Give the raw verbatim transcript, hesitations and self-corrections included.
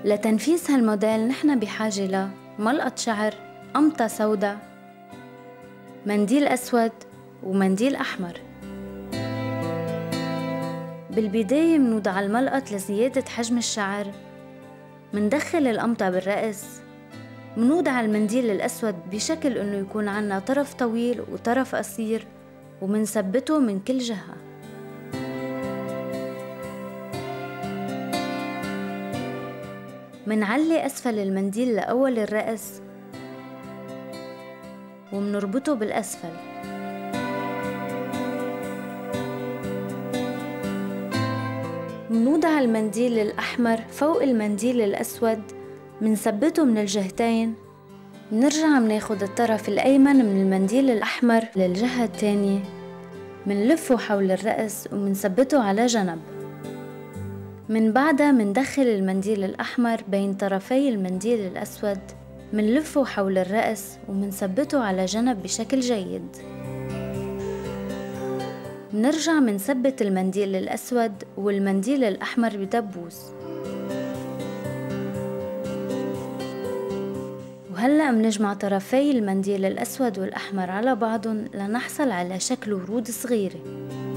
لتنفيذ هالموديل نحن بحاجة لملقط شعر، قمطة سودا، منديل أسود ومنديل أحمر. بالبداية منوضع الملقط لزيادة حجم الشعر، مندخل القمطة بالرأس، منوضع المنديل الأسود بشكل إنه يكون عنا طرف طويل وطرف قصير ومنثبته من كل جهة. منعلي أسفل المنديل لأول الرأس ومنربطه بالأسفل. منوضع المنديل الأحمر فوق المنديل الأسود، منثبته من الجهتين. منرجع مناخد الطرف الأيمن من المنديل الأحمر للجهة التانية، منلفه حول الرأس ومنثبته على جنب. من بعدها مندخل المنديل الأحمر بين طرفي المنديل الأسود، منلفه حول الرأس ومنثبته على جنب بشكل جيد. منرجع منثبت المنديل الأسود والمنديل الأحمر بدبوس. وهلأ منجمع طرفي المنديل الأسود والأحمر على بعضهم لنحصل على شكل ورود صغيرة.